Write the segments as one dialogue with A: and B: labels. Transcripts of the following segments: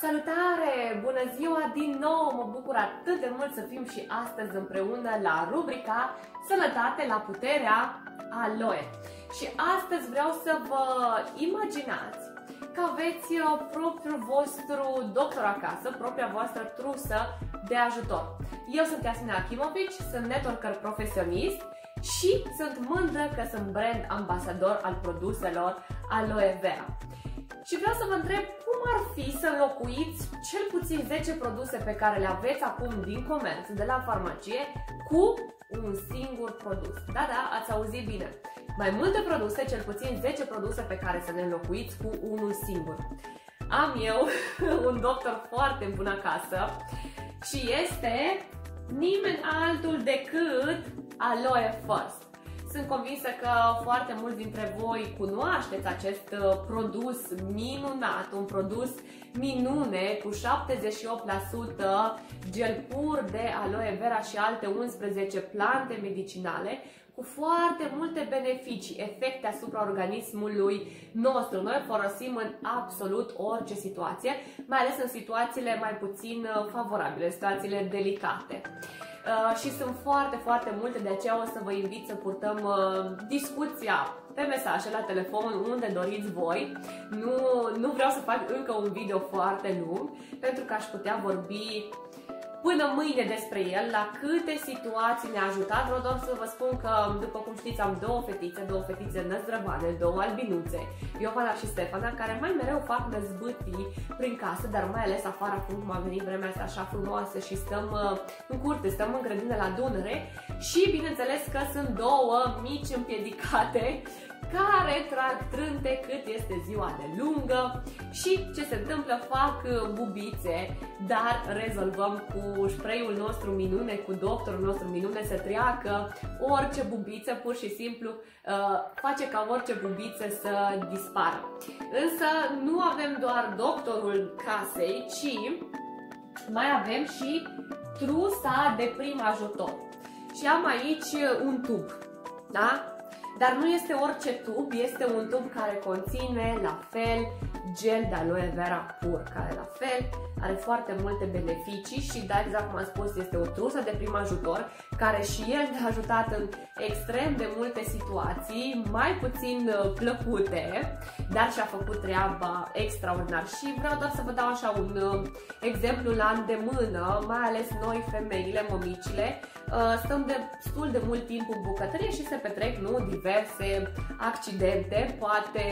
A: Salutare! Bună ziua din nou! Mă bucur atât de mult să fim și astăzi împreună la rubrica Sănătate la puterea Aloe. Și astăzi vreau să vă imaginați că aveți propriul vostru doctor acasă, propria voastră trusă de ajutor. Eu sunt Iasmina Achimovici, sunt networker profesionist și sunt mândră că sunt brand ambasador al produselor Aloe Vera. Și vreau să vă întreb cum ar fi să înlocuiți cel puțin 10 produse pe care le aveți acum din comerț, de la farmacie, cu un singur produs. Da, ați auzit bine. Mai multe produse, cel puțin 10 produse pe care să le înlocuiți cu unul singur. Am eu un doctor foarte bun acasă și este nimeni altul decât Aloe First. Sunt convinsă că foarte mulți dintre voi cunoașteți acest produs minunat, un produs minune cu 78% gel pur de aloe vera și alte 11 plante medicinale cu foarte multe beneficii, efecte asupra organismului nostru. Noi îl folosim în absolut orice situație, mai ales în situațiile mai puțin favorabile, situațiile delicate. Și sunt foarte multe, de aceea o să vă invit să purtăm discuția pe mesaje, la telefon, unde doriți voi. Nu vreau să fac încă un video foarte lung, pentru că aș putea vorbi până mâine despre el, la câte situații ne-a ajutat. Vreau doar să vă spun că, după cum știți, am două fetițe năzdrăvane, două albinuțe, Iovana și Stefana, care mai mereu fac năzbâtii prin casă, dar mai ales afară, acum cum a venit vremea asta așa frumoasă și stăm în curte, stăm în grădină la Dunăre și bineînțeles că sunt două mici împiedicate care trag trânte cât este ziua de lungă și ce se întâmplă? Fac bubițe, dar rezolvăm cu spray-ul nostru minune, cu doctorul nostru minune să treacă orice bubiță, pur și simplu face ca orice bubiță să dispară. Însă nu avem doar doctorul casei, ci mai avem și trusa de prim ajutor. Și am aici un tub, da? Dar nu este orice tub, este un tub care conține la fel gel de aloe vera pur, care la fel are foarte multe beneficii și, da, exact cum am spus, este o trusă de prim ajutor care și el ne-a ajutat în extrem de multe situații, mai puțin plăcute, dar și-a făcut treaba extraordinar. Și vreau doar să vă dau așa un exemplu la îndemână, mai ales noi femeile, mămicile, stăm destul de mult timp în bucătărie și se petrec, nu, diverse accidente, poate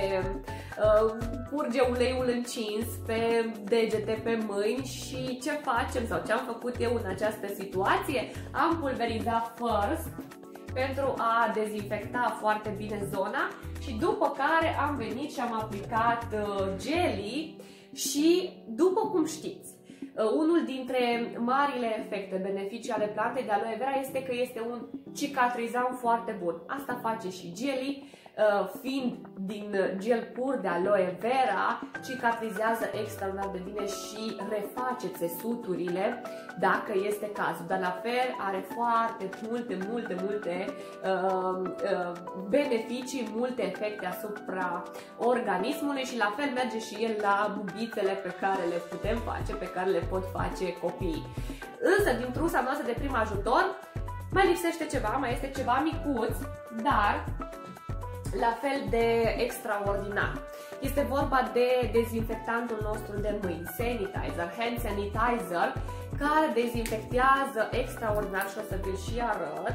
A: curge uleiul încins pe degete, pe mâini și ce facem sau ce am făcut eu în această situație? Am pulverizat First pentru a dezinfecta foarte bine zona și după care am venit și am aplicat gelii și, după cum știți, unul dintre marile efecte, beneficii ale plantei de aloe vera este că este un cicatrizant foarte bun. Asta face și gelii, fiind din gel pur de aloe vera, cicatrizează extraordinar de bine și reface țesuturile dacă este cazul. Dar la fel are foarte multe beneficii, multe efecte asupra organismului și la fel merge și el la bubițele pe care le putem face, pe care le pot face copiii. Însă din trusa noastră de prim ajutor mai lipsește ceva, mai este ceva micuț, dar la fel de extraordinar. Este vorba de dezinfectantul nostru de mâini, Sanitizer, Hand Sanitizer, care dezinfectează extraordinar și o să vi-l și arăt.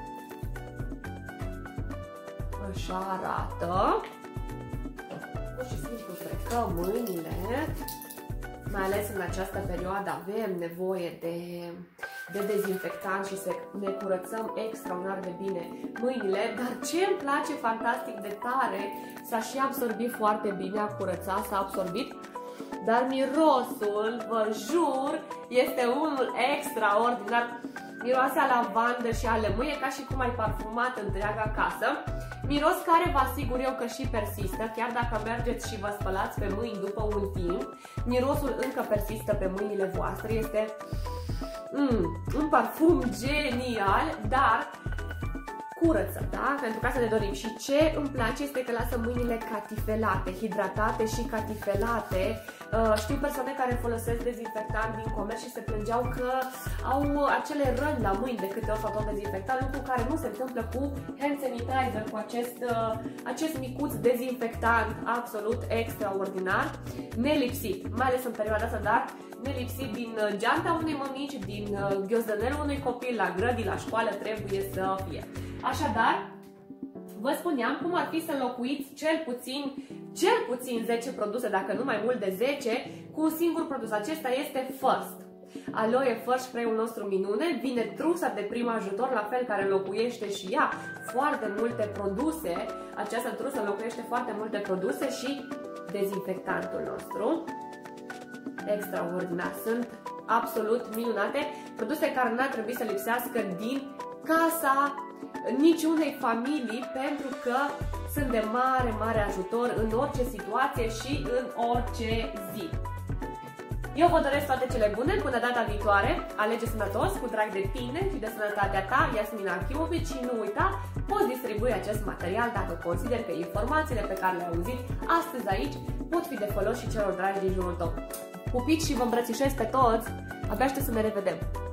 A: Așa arată. Pur și simplu frecăm mâinile, mai ales în această perioadă avem nevoie de dezinfectant și să ne curățăm extraordinar de bine mâinile, dar ce îmi place fantastic de tare, s-a și absorbit foarte bine, a curățat, s-a absorbit, dar mirosul, vă jur, este unul extraordinar. Miroase a lavandă și a lămâie, ca și cum ai parfumat întreaga casă. Miros care vă asigur eu că și persistă, chiar dacă mergeți și vă spălați pe mâini după un timp, mirosul încă persistă pe mâinile voastre. Este un parfum genial, dar curăță, da? Pentru că asta ne dorim. Și ce îmi place este că lasă mâinile catifelate, hidratate și catifelate. Știu persoane care folosesc dezinfectant din comerț și se plângeau că au acele răni la mâini de câte ori s-au tot dezinfectat, lucru care nu se întâmplă cu hand sanitizer, cu acest micuț dezinfectant absolut extraordinar, nelipsit, mai ales în perioada asta, dar nelipsit din geanta unei mămici, din ghiozdănelul unui copil, la grădii, la școală, trebuie să fie. Așadar, vă spuneam cum ar fi să înlocuiți cel puțin 10 produse, dacă nu mai mult de 10, cu un singur produs. Acesta este First. Aloe First, spray-ul nostru minune, vine trusa de prim ajutor, la fel, care înlocuiește și ea foarte multe produse. Această trusă înlocuiește foarte multe produse și dezinfectantul nostru. Extraordinar, sunt absolut minunate, produse care n-ar trebui să lipsească din casa niciunei familii, pentru că sunt de mare ajutor în orice situație și în orice zi. Eu vă doresc toate cele bune, până data viitoare, alege sănătos, cu drag de tine și de sănătatea ta, Iasmina Achimovici, și nu uita, poți distribui acest material dacă consideri că informațiile pe care le-ai auzit astăzi aici pot fi de folos și celor dragi din jurul tău. Pupici și vă îmbrățișez pe toți, abia aștept să ne revedem!